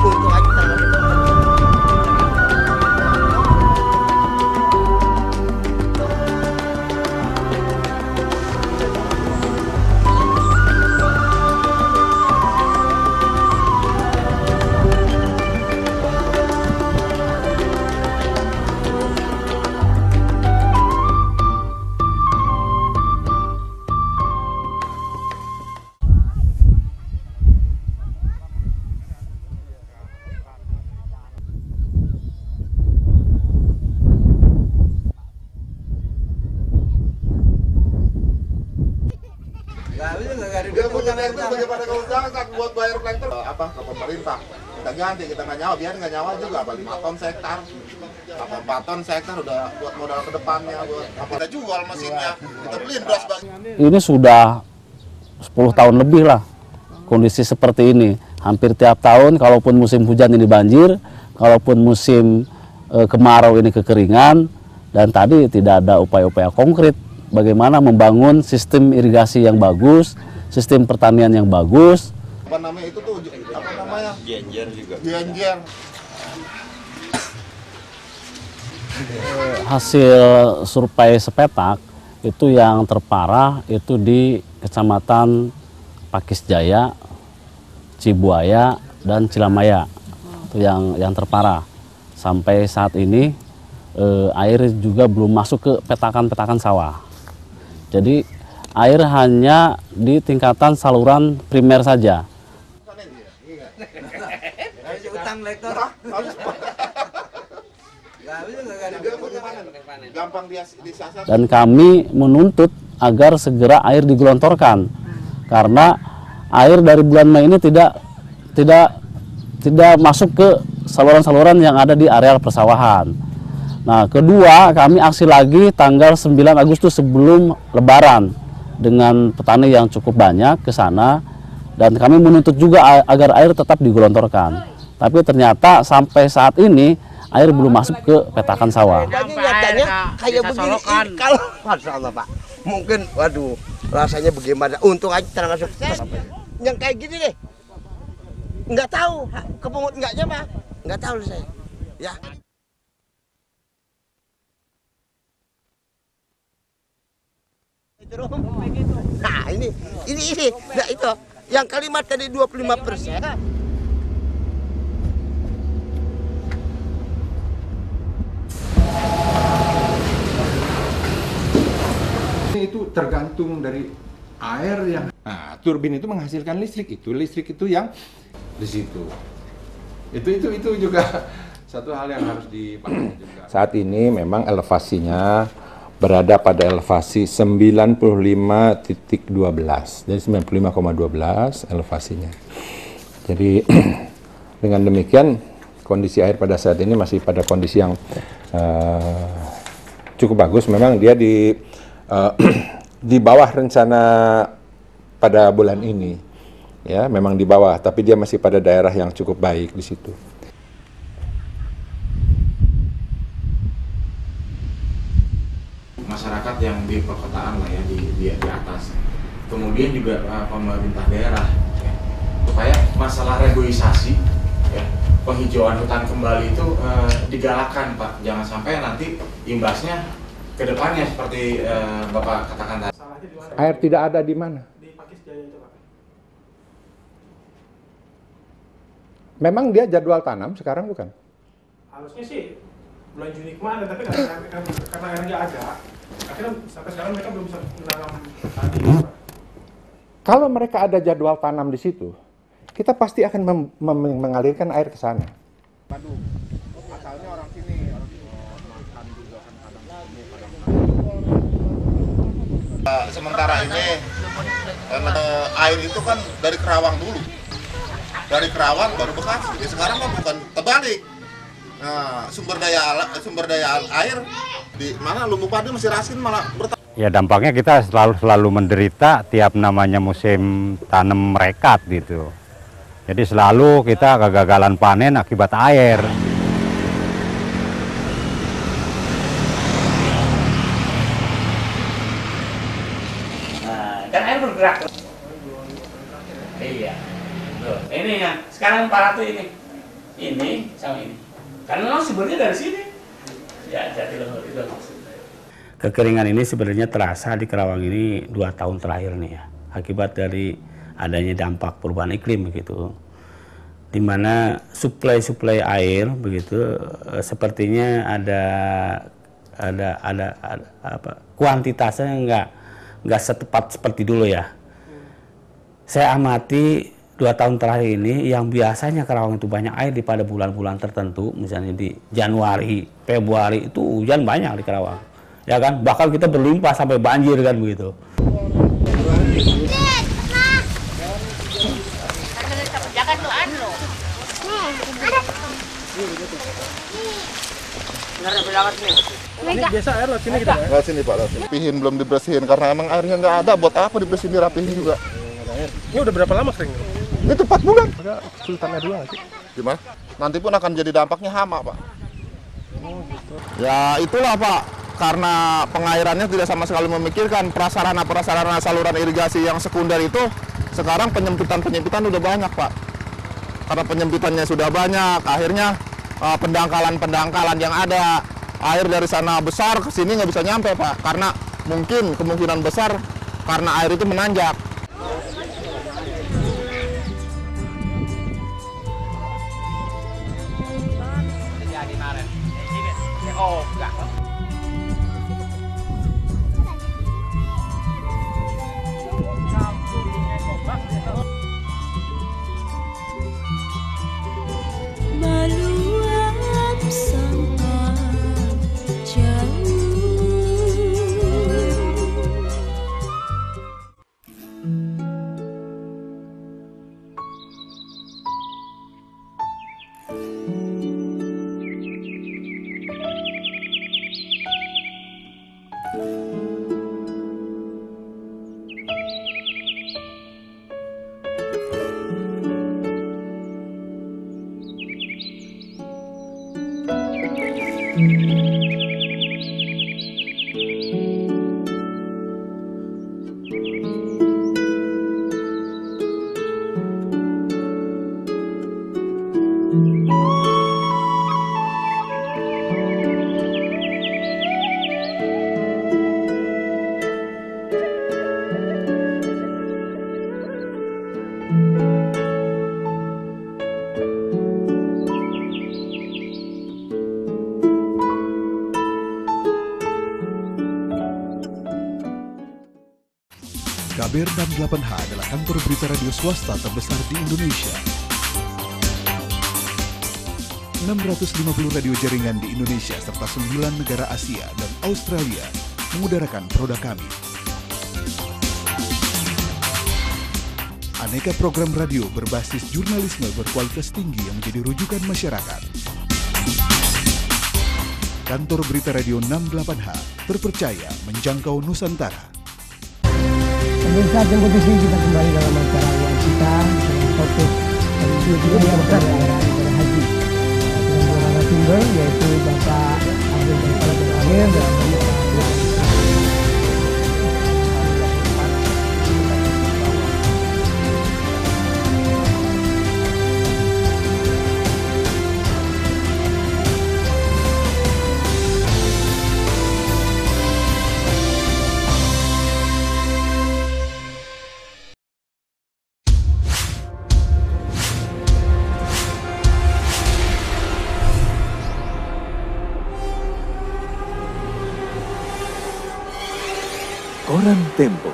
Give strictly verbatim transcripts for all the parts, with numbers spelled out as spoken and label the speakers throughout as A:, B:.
A: Untung aja tangan itu.
B: Dia punya itu bagaimana kalau jangan buat bayar plekter apa ke pemerintah kita ganti, kita nggak nyawa, biar nggak nyawa juga apa lima ton sektar apa empat ton sektar udah buat modal ke depannya, buat apa kita jual mesinnya, kita beliin beras bagi.
C: Ini sudah sepuluh tahun lebih lah kondisi seperti ini. Hampir tiap tahun kalaupun musim hujan ini banjir, kalaupun musim e, kemarau ini kekeringan, dan tadi tidak ada upaya-upaya konkret bagaimana membangun sistem irigasi yang bagus, sistem pertanian yang bagus.
B: Apa namanya itu tuh, apa namanya?
D: Genjer juga.
B: Genjer.
C: Hasil survei sepetak itu yang terparah itu di Kecamatan Pakis Jaya, Cibuaya, dan Cilamaya. Itu yang yang terparah. Sampai saat ini eh, air juga belum masuk ke petakan-petakan sawah. Jadi air hanya di tingkatan saluran primer saja. Dan kami menuntut agar segera air digelontorkan karena air dari bulan Mei ini tidak tidak tidak masuk ke saluran-saluran yang ada di areal persawahan. Nah, kedua, kami aksi lagi tanggal sembilan Agustus sebelum Lebaran dengan petani yang cukup banyak ke sana, dan kami menuntut juga agar air tetap digelontorkan. Tapi ternyata sampai saat ini air belum masuk ke petakan sawah.
A: Nyatanya kayak begini, kalau Masya Allah Pak, mungkin waduh rasanya bagaimana. Untung aja terang sukses. Yang kayak gini deh, nggak tahu kepungut enggaknya mah, nggak tahu saya. Ya. Nah ini, ini, ini, nah itu, yang kalimat tadi dua puluh lima persen.
E: Itu tergantung dari air yang, nah turbin itu menghasilkan listrik, itu listrik itu yang di situ. Itu itu itu juga satu hal yang harus dipahami juga. Saat ini memang elevasinya berada pada elevasi sembilan puluh lima titik satu dua, jadi sembilan puluh lima koma satu dua elevasinya. Jadi dengan demikian kondisi air pada saat ini masih pada kondisi yang uh, cukup bagus. Memang dia di uh, di bawah rencana pada bulan ini, ya memang di bawah, tapi dia masih pada daerah yang cukup baik di situ.
F: Masyarakat yang di perkotaan lah ya, di, di, di atas, kemudian juga uh, pemerintah daerah ya, supaya masalah reboisasi ya, penghijauan hutan kembali itu uh, digalakan Pak, jangan sampai nanti imbasnya ke depannya seperti uh, Bapak katakan tadi.
E: Air tidak ada di mana?
F: Di Pakis Jaya itu Pak.
E: Memang dia jadwal tanam sekarang bukan?
G: Harusnya sih bulan Juni kemarin, tapi karena, karena air nggak ada, akhirnya sampai sekarang mereka belum bisa menanam tadi.
E: Kalau mereka ada jadwal tanam di situ, kita pasti akan mem mem mengalirkan air ke sana.
B: Aduh, asalnya orang sini, orang sini makan juga kan kadang. Uh, sementara ini uh, air itu kan dari Kerawang dulu, dari Kerawang baru Bekasi. Ya, sekarang kan bukan terbalik. Nah, sumber daya sumber daya air di mana Lumbu Padi masih Rasin malah bertambah.
H: Ya dampaknya kita selalu selalu menderita tiap namanya musim tanam merekat gitu. Jadi selalu kita kegagalan panen akibat air.
I: Nah, kan air bergerak. Iya. Tuh, ini ya. Sekarang parah tuh ini. ini sama ini. Karena memang sumbernya dari sini. Ya, Jatiluhur itu maksudnya.
C: Kekeringan ini sebenarnya terasa di Karawang ini dua tahun terakhir nih ya, akibat dari adanya dampak perubahan iklim begitu, di mana suplai-suplai air begitu sepertinya ada ada ada, ada apa kuantitasnya nggak nggak setepat seperti dulu ya. Saya amati dua tahun terakhir ini yang biasanya Karawang itu banyak air di pada bulan-bulan tertentu, misalnya di Januari, Februari itu hujan banyak di Karawang, ya kan? Bahkan kita berlimpah sampai banjir kan begitu.
G: Ini biasa air lewat sini kita.
B: Lewat sini Pak, lewat sini. Rapihin belum dibersihin karena emang airnya nggak ada. Buat apa dibersihin, dirapihin juga?
G: Ini udah berapa lama kering?
B: Itu empat bulan.
G: Ada kesulitan air juga nggak sih?
B: Gimana? Nanti pun akan jadi dampaknya hama Pak. Ya itulah Pak, karena pengairannya tidak sama sekali memikirkan prasarana-prasarana saluran irigasi yang sekunder itu. Sekarang penyempitan-penyempitan udah banyak Pak. Karena penyempitannya sudah banyak, akhirnya uh, pendangkalan-pendangkalan yang ada, air dari sana besar ke sini nggak bisa nyampe Pak, karena mungkin kemungkinan besar karena air itu menanjak.
I: Oh, enggak.
D: Meluap sampai jauh.
J: K B R enam puluh delapan H adalah kantor berita radio swasta terbesar di Indonesia. enam ratus lima puluh radio jaringan di Indonesia serta sembilan negara Asia dan Australia mengudarakan produk kami. Aneka program radio berbasis jurnalisme berkualitas tinggi yang menjadi rujukan masyarakat. Kantor berita radio enam puluh delapan H terpercaya menjangkau Nusantara.
K: Pemirsa, yang posisi kita kembali dalam acara yang kita dengan topik juga yang berkaitan dengan haji. Dengan dua narasumber yaitu Bapak Abdul Ghani bin Amir dan Bapak
J: Koran Tempo.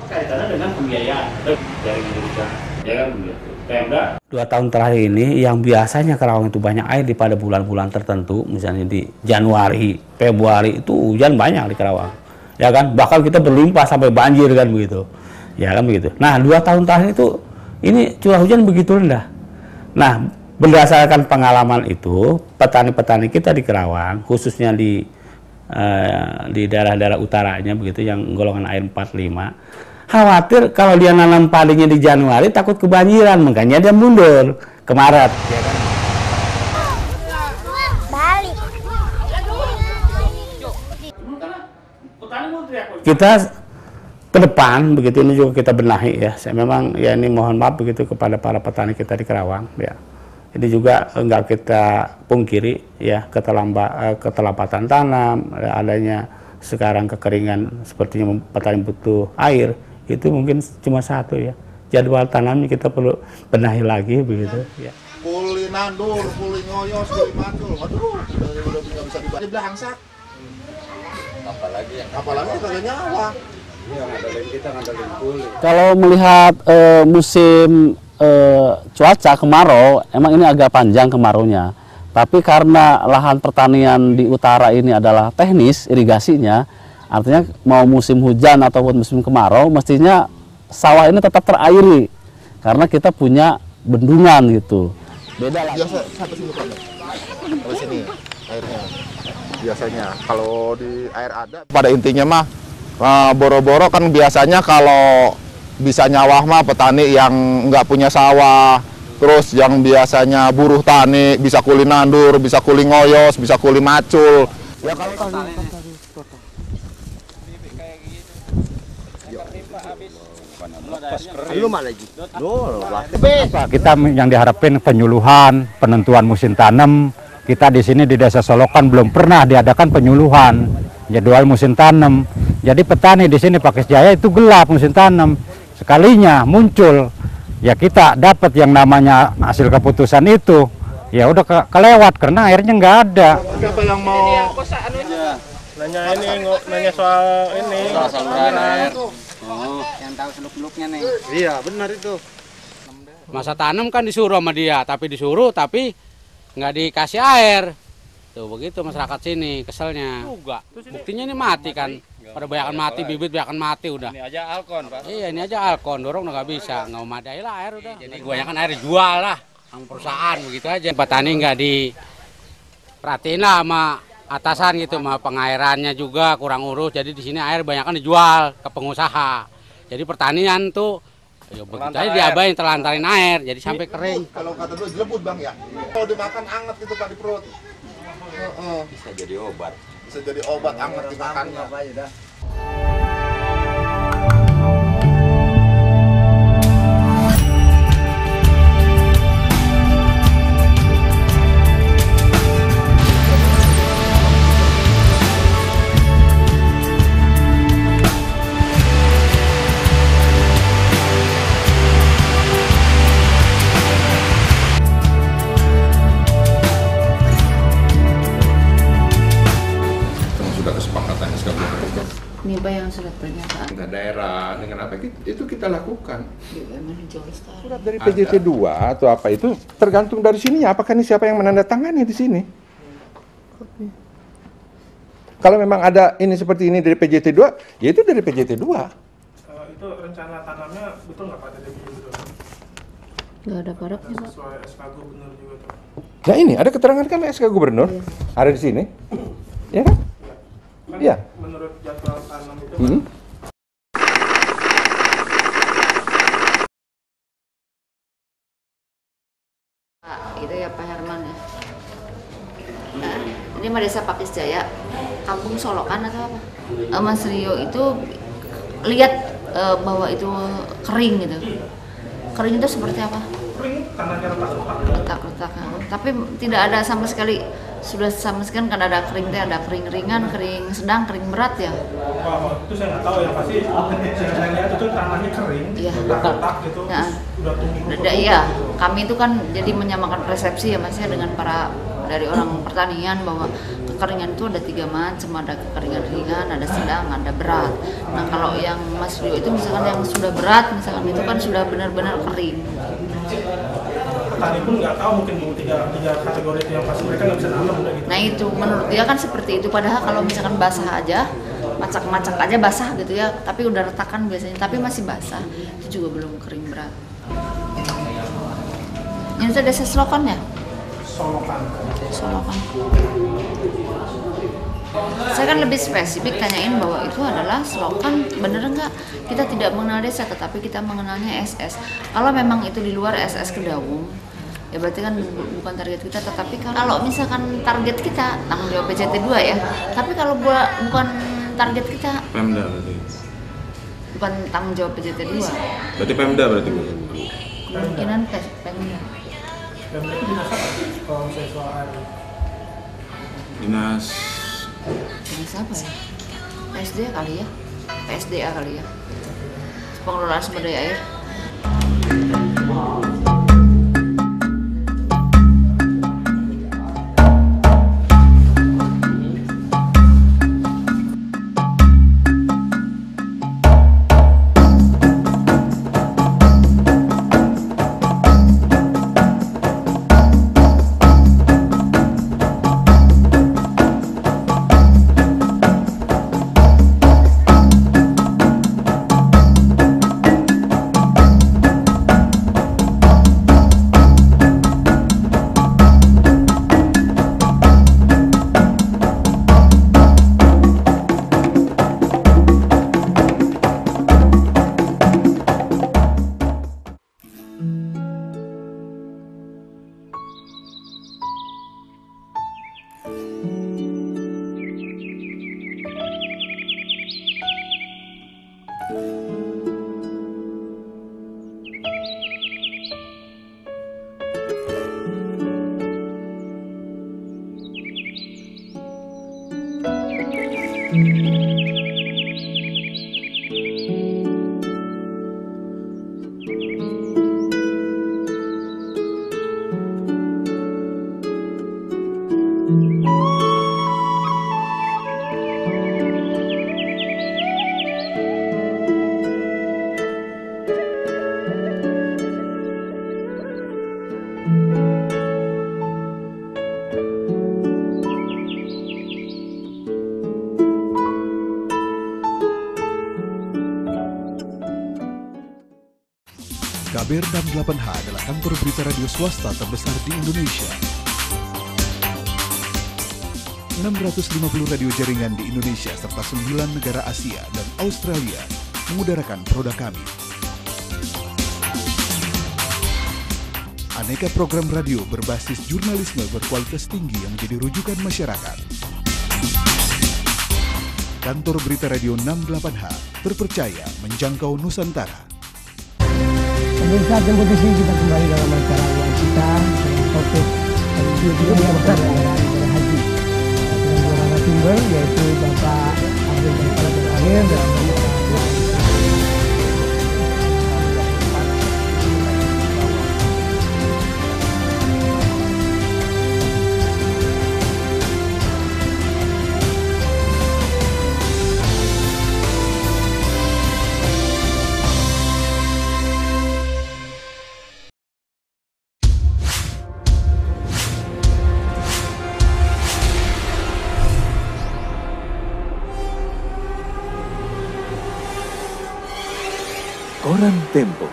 I: kaitannya dengan pembiayaan dari Indonesia, ya kan begitu. Pemda.
C: Dua tahun terakhir ini yang biasanya Karawang itu banyak air di pada bulan-bulan tertentu, misalnya di Januari, Februari itu hujan banyak di Karawang, ya kan. Bahkan kita berlimpah sampai banjir kan begitu, ya kan begitu. Nah dua tahun terakhir itu ini curah hujan begitu rendah. Nah berdasarkan pengalaman itu, petani-petani kita di Karawang, khususnya di uh, di daerah-daerah utaranya begitu, yang golongan air empat lima, khawatir kalau dia nanam padinya di Januari takut kebanjiran, makanya dia mundur ke Maret. Ya kan?
D: Balik.
C: Kita ke depan begitu ini juga kita benahi ya. Saya memang ya ini mohon maaf begitu kepada para petani kita di Karawang ya. Ini juga enggak kita pungkiri ya, keterlamba, keterlambatan tanam, adanya sekarang kekeringan sepertinya petani butuh air, itu mungkin cuma satu ya. Jadwal tanamnya kita perlu benahi lagi begitu ya.
B: Kuli nandur, kuli ngoyos, kuli macul, aduh, udah udah bisa dibaca belangsak. Apalagi yang apalagi kita ada nyawa. Iya, ngandelin kita ngandelin kuli.
C: Kalau melihat uh, musim uh, cuaca kemarau, emang ini agak panjang kemaraunya. Tapi karena lahan pertanian di utara ini adalah teknis irigasinya, artinya mau musim hujan ataupun musim kemarau, mestinya sawah ini tetap terairi karena kita punya bendungan gitu. Beda lah.
B: Biasa sampai sini Pak. Kalau sini airnya. Biasanya kalau di air ada. Pada intinya mah boro-boro kan biasanya kalau bisa nyawah mah petani yang nggak punya sawah, terus yang biasanya buruh tani bisa kuli nandur, bisa kuli ngoyos, bisa kuli macul. Ya kalau
H: kita yang diharapin penyuluhan, penentuan musim tanam. Kita di sini di Desa Solokan belum pernah diadakan penyuluhan jadwal musim tanam. Jadi petani di sini Pakis Jaya itu gelap musim tanam. Sekalinya muncul, ya kita dapat yang namanya hasil keputusan itu, ya udah ke kelewat karena airnya nggak ada.
G: Siapa yang mau nanya ini, nanya soal ini? Soal saluran air.
L: Oh, yang tahu seluk-seluknya nih.
A: Iya, benar itu.
L: Masa tanam kan disuruh sama dia, tapi disuruh tapi nggak dikasih air. Tuh begitu masyarakat sini keselnya. Juga. Buktinya ini mati kan. Pada banyakan mati, bibit banyakan mati udah.
M: Ini aja alkon, Pak.
L: Iya, ini aja alkon, dorong udah nggak bisa, nggak memadai lah air udah. Jadi kebanyakan air jual lah sama perusahaan begitu aja. Petani nggak diperhatiin lah sama atasan gitu, sama pengairannya juga kurang urus. Jadi di sini air banyak kan dijual ke pengusaha. Jadi pertanian tuh ya begitu aja diabain, telantarin air, jadi sampai kering.
B: Kalau kata dulu jelebut Bang ya. Kalau dimakan anget gitu Pak di perut. Heeh.
M: Bisa jadi obat.
B: Bisa jadi obat anget dimakannya.
N: Ini Pak yang surat pernyataan.
E: Dengan daerah, dengan apa itu kita lakukan.
N: Surat
E: Surat dari P J T dua atau apa itu tergantung dari sininya. Apakah ini siapa yang menandatangani di sini? Kalau memang ada ini seperti ini dari P J T dua, ya itu dari P J T dua.
G: Uh, itu rencana tanamnya betul nggak Pak dari P J T dua?
N: Nggak ada paraknya Pak.
G: Sesuai S K Gubernur juga tuh.
E: Nah ini ada keterangan kan S K Gubernur, iya. Ada di sini, ya kan?
G: Kan
E: iya.
G: Menurut jadwal tanam itu
E: Hmm.
N: Pak, itu ya Pak Herman ya. Nah, ini mah Desa Pakis Jaya, Kampung Solokan atau apa? Uh, Mas Rio itu lihat uh, bahwa itu kering gitu. Kering itu seperti apa?
G: kering tanahnya retak-retak.
N: Retak-retak. Tapi tidak ada sama sekali, sudah sama sekali kan ada kering teh, ada kering ringan, kering sedang, kering berat ya.
G: Wah, itu saya nggak tahu ya, pasti saya lihat itu tanahnya kering,
N: iya.
G: retak gitu,
N: Ya.
G: udah tumbuh.
N: Iya, kami itu kan jadi menyamakan persepsi ya Mas ya dengan para dari orang pertanian bahwa kekeringan itu ada tiga macam, ada kekeringan ringan, ada sedang, ada berat. Nah kalau yang Mas Rio itu misalkan yang sudah berat, misalkan itu kan sudah benar-benar kering.
G: Petani pun nggak tahu mungkin bu tiga tiga kategori itu yang pasti mereka nggak bisa nanam udah gitu.
N: Nah itu menurut dia kan seperti itu, padahal kalau misalkan basah aja, macak-macak aja basah gitu ya, tapi udah retakan biasanya, tapi masih basah, itu juga belum kering berat. Ini tuh desa Solokan ya?
G: Solokan.
N: Solokan. Saya kan lebih spesifik tanyain bahwa itu adalah Solokan, bener nggak? Kita tidak mengenal desa, tetapi kita mengenalnya S S. Kalau memang itu di luar S S Kedawung, ya berarti kan bukan target kita. Tetapi kalau misalkan target kita tanggung jawab P C T dua ya, tapi kalau buat bukan target kita,
F: Pemda berarti.
N: bukan tanggung jawab P C T dua.
F: Berarti Pemda berarti bu.
N: Kemungkinan P- Pemda.
G: Pemda itu dinas apa? Kalau misalnya soal air.
F: Dinas.
N: Dinas apa ya? P S D A kali ya? P S D A kali ya? Pengelolaan sumber daya air.
J: K B R enam puluh delapan H adalah kantor berita radio swasta terbesar di Indonesia. enam ratus lima puluh radio jaringan di Indonesia serta sembilan negara Asia dan Australia mengudarakan produk kami. Aneka program radio berbasis jurnalisme berkualitas tinggi yang menjadi rujukan masyarakat. Kantor berita radio enam puluh delapan H terpercaya menjangkau Nusantara.
K: Pemirsa kompetisi kita kembali dalam acara uang kita dengan topik yang yang besar adalah ibadah haji. Dengan dua narasumber yaitu Bapak Abdul Ghani Terakhir dan Bapak
J: Koran Tempo.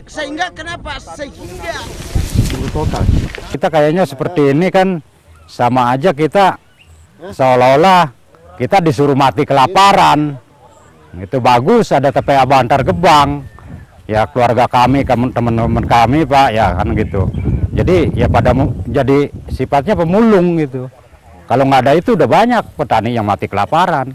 A: sehingga kenapa? Sehingga
H: total. Kita kayaknya seperti ini kan sama aja kita seolah-olah kita disuruh mati kelaparan. Itu bagus ada T P A Bantar Gebang. Ya keluarga kami, teman-teman kami Pak, ya kan gitu. Jadi ya pada jadi sifatnya pemulung gitu. Kalau nggak ada itu udah banyak petani yang mati kelaparan.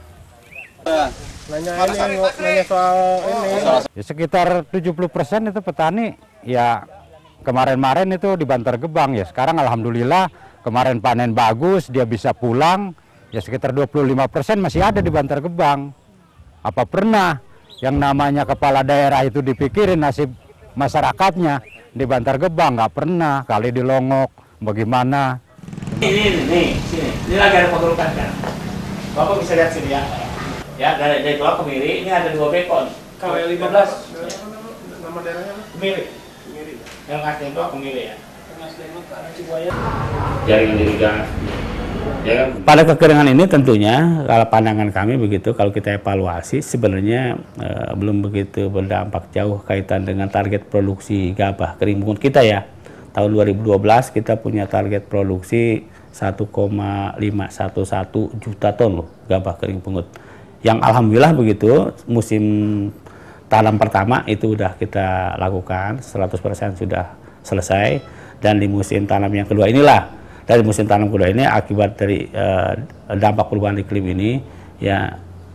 G: Nanya ini, nanya soal ini.
H: Ya, sekitar tujuh puluh persen itu petani ya kemarin-kemarin itu di Bantar Gebang ya. Sekarang alhamdulillah kemarin panen bagus, dia bisa pulang. Ya sekitar dua puluh lima persen masih ada di Bantar Gebang. Apa pernah yang namanya kepala daerah itu dipikirin nasib masyarakatnya di Bantar Gebang? Nggak pernah. Kali di Longok bagaimana?
I: Ini, ini, nih, sini. Ini lagi ada pengerukan kan. Bapak bisa lihat sini ya. Ya, dari dari Kelok ke Miri, ini ada dua bekon.
G: K W lima belas. Nama daerahnya apa?
I: Miri.
G: Miri.
I: Yang asli itu ke Miri ya.
G: Yang asli itu ke arah Cibuaya.
I: Jaringan irigasi. Ya kan? Pada kekeringan ini tentunya kalau pandangan kami begitu, kalau kita evaluasi sebenarnya eh, belum begitu berdampak jauh kaitan dengan target produksi gabah kering pungut kita ya. Tahun dua ribu dua belas kita punya target produksi satu koma lima satu satu juta ton loh gabah kering pungut. Yang alhamdulillah begitu musim tanam pertama itu udah kita lakukan seratus persen sudah selesai, dan di musim tanam yang kedua inilah dari musim tanam kedua ini akibat dari uh, dampak perubahan iklim ini ya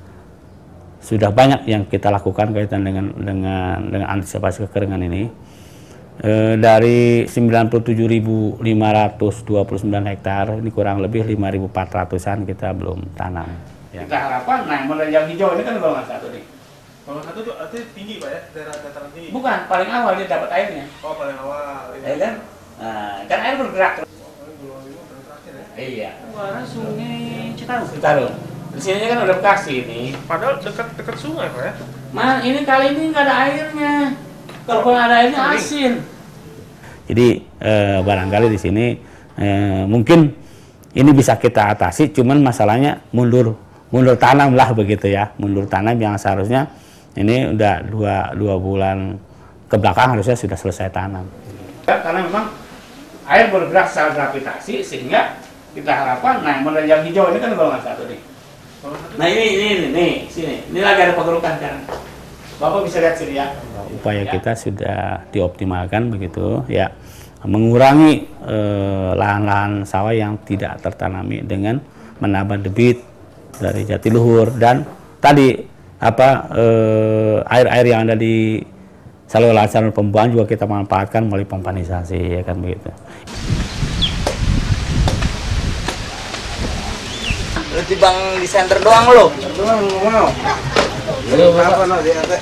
I: sudah banyak yang kita lakukan kaitan dengan dengan dengan antisipasi kekeringan ini. E, dari sembilan puluh tujuh ribu lima ratus dua puluh sembilan hektar ini kurang lebih lima ribu empat ratusan kita belum tanam. Ya. Kita harapkan, nah model yang hijau ini kan golongan satu nih.
G: Golongan satu itu artinya tinggi Pak ya, daerah dataran tinggi.
I: Bukan, paling awal dia dapat airnya.
G: Oh paling awal.
I: Ya kan? Nah, kan air bergerak.
G: Oh, golongan lima paling terakhir ya.
I: Iya. Muara Sungai Citarum. Citarum. Di sini kan udah Bekasi ini.
G: Padahal dekat dekat sungai Pak ya.
I: Nah, ini kali ini nggak ada airnya. Kalau ada airnya asin. Jadi eh, barangkali di sini eh, mungkin ini bisa kita atasi, cuman masalahnya mundur mundur tanam lah begitu ya, mundur tanam yang seharusnya ini udah dua dua bulan ke belakang harusnya sudah selesai tanam. Karena memang air bergerak secara gravitasi sehingga kita harapkan, nah model yang hijau ini kan golongan satu nih. Nah ini ini ini nih sini, ini lagi ada pengerukan kan. Bapak bisa lihat sini ya. Upaya kita sudah dioptimalkan begitu ya, mengurangi lahan-lahan eh, sawah yang tidak tertanami dengan menambah debit dari jatiluhur, dan tadi apa air-air eh, yang ada di saluran-saluran pembuangan juga kita manfaatkan melalui pompanisasi ya kan begitu.
M: Lu tibang di center doang lo.
G: Doang mau.
M: Apa no dia teh?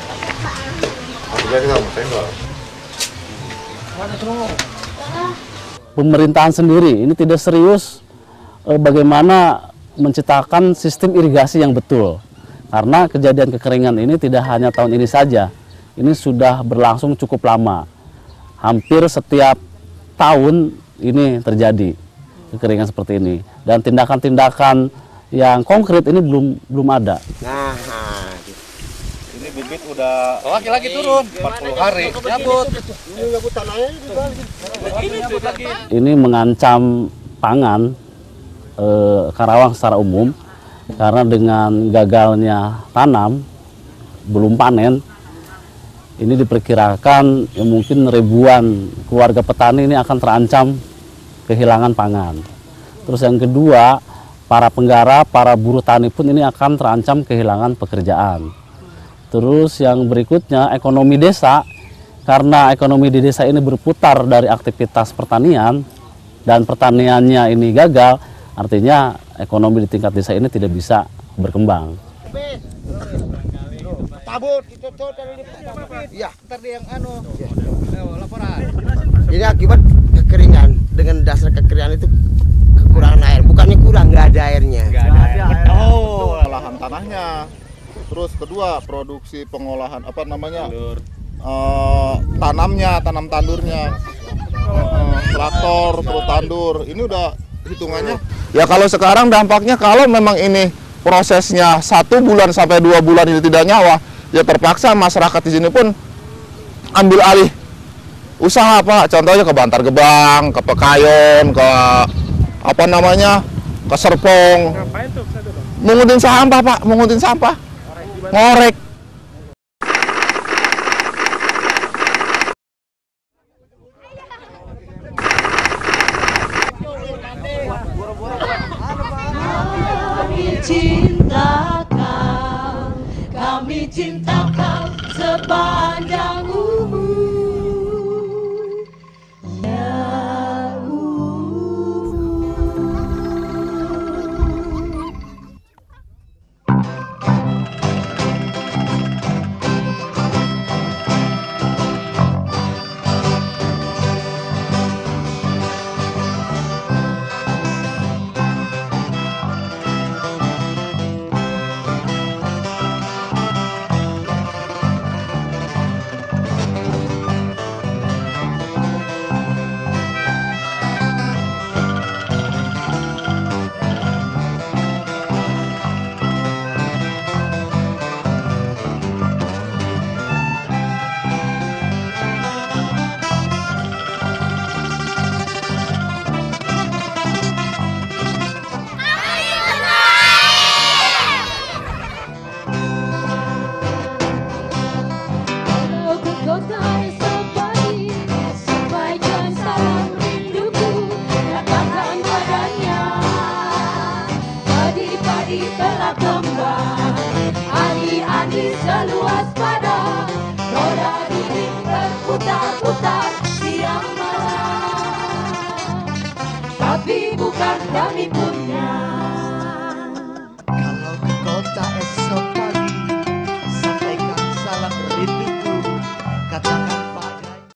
C: Pemerintahan sendiri ini tidak serius eh, bagaimana menciptakan sistem irigasi yang betul, karena kejadian kekeringan ini tidak hanya tahun ini saja, ini sudah berlangsung cukup lama, hampir setiap tahun ini terjadi kekeringan seperti ini, dan tindakan-tindakan yang konkret ini belum belum ada.
B: Nah, ini bibit udah
M: laki-laki turun
B: empat puluh hari.
M: Nyabut.
B: Ini nyabut tanahnya lagi.
C: Ini mengancam pangan eh, Karawang secara umum, karena dengan gagalnya tanam belum panen, ini diperkirakan ya mungkin ribuan keluarga petani ini akan terancam kehilangan pangan. Terus yang kedua, para penggarap, para buruh tani pun ini akan terancam kehilangan pekerjaan. Terus yang berikutnya, ekonomi desa, karena ekonomi di desa ini berputar dari aktivitas pertanian, dan pertaniannya ini gagal, artinya ekonomi di tingkat desa ini tidak bisa berkembang.
A: Tabut itu tuh dari
M: iya ntar dia yang anu laporan.
A: Jadi akibat kekeringan, dengan dasar kekeringan itu kekurangan air, bukannya kurang, nggak ada airnya.
B: Nggak ada air. Oh, lahan tanahnya. Terus kedua, produksi pengolahan apa namanya? Uh, tanamnya, tanam tandurnya. Uh, traktor, terus tandur. Ini udah hitungannya. Ya kalau sekarang dampaknya kalau memang ini prosesnya satu bulan sampai dua bulan ini tidak nyawa, ya terpaksa masyarakat di sini pun ambil alih usaha, Pak. Contohnya ke Bantar Gebang, ke Pekayon, ke apa namanya, ke Serpong.
G: Ngapain tuh? Saya tuh, Bang?
B: Menguntin sampah, Pak, menguntin sampah. Ngorek.
D: Kami cinta kau, kami cinta kau sepanjang umur. Seluas pada roda dinding berputar-putar siang malam, tapi bukan kami pun